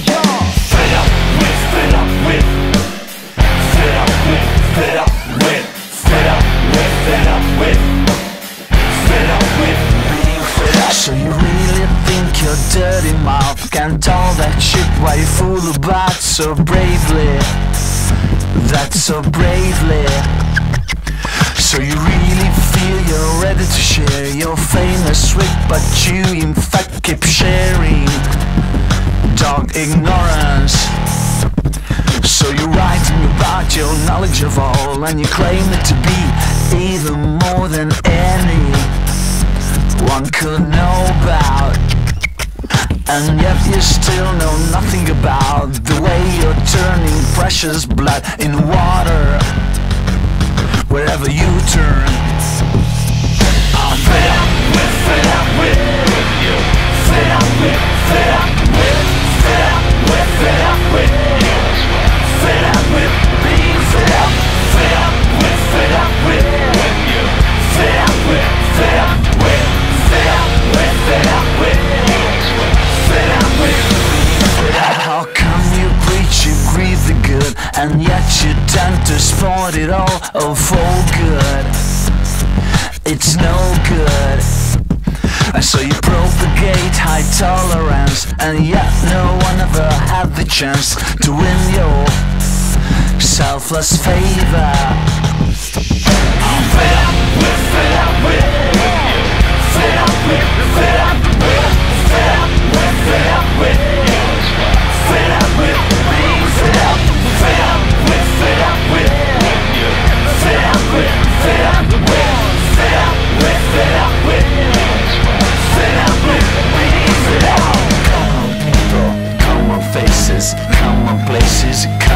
Fed up with, fed up with, fed up with, fed up with, fed up with, fed up with, fed up with being fed up. So you really think your dirty mouth can't tell that shit why you fool about so bravely? That's so bravely. So you really feel you're ready to share your famous wit, but you in fact keep sharing dog ignorance. So you're writing about your knowledge of all, and you claim it to be even more than anyone could know about. And yet you still know nothing about the way you're turning precious blood in water wherever you turn. I'm fed up with, fed up with you. Fed up with, fed up with, fed up with, fed up with you. Fed up with being fed up. Fed up with, fed up with you. Fed up with, fed up with, fed up with, fed up with you. Fed up with being fed up. How come you preach you breathe the good, and yet you tend to sport it all for good? It's no good. And so you propagate high tolerance, and yet no one ever had the chance to win your selfless favor. I'm fed up with, fed up with you. Fed up with, fed up with, fed up with, fed up with you. Fed up with being fed up. Fed up with, fed up with you. Fed up with, fed up with, fed up with, fed up with you. Fed up with being fed up. Come on people, come on faces, come on places.